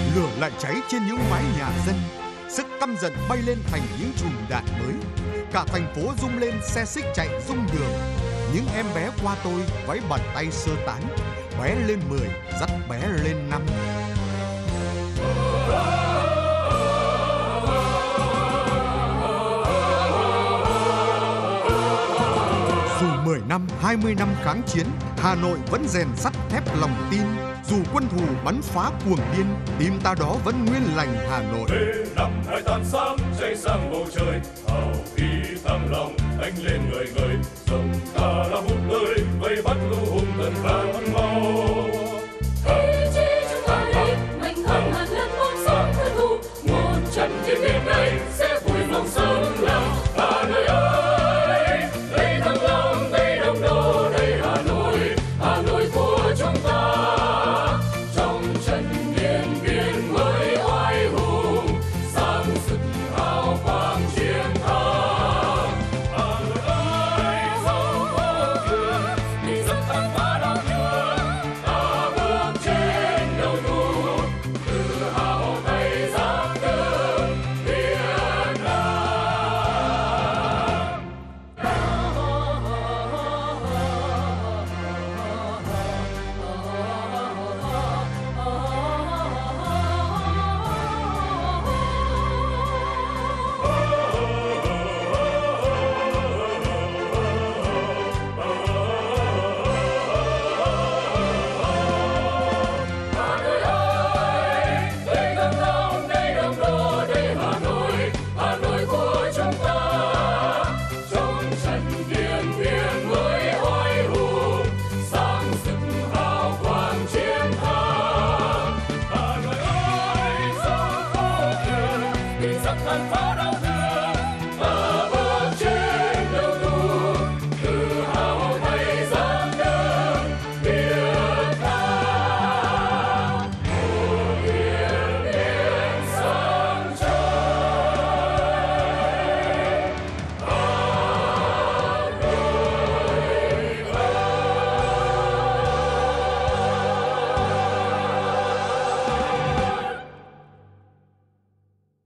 Lửa lại cháy trên những mái nhà dân, sức căm giận bay lên thành những chùm đạn mới. Cả thành phố rung lên, xe xích chạy rung đường. Những em bé qua tôi vẫy bàn tay sơ tán. Bé lên 10 dắt bé lên 5. Dù 10 năm, 20 năm kháng chiến, Hà Nội vẫn rèn sắt thép lòng tin. Dù quân thù bắn phá cuồng điên, tim ta đó vẫn nguyên lành Hà Nội. Năm hai tàn sáng cháy sang bầu trời, hào khí thăng lòng anh lên người người, sông ta là một nơi vây bắt lũ hùng tận vang mau.